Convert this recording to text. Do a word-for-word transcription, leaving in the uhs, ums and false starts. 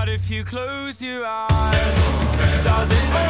But if you close your eyes, does it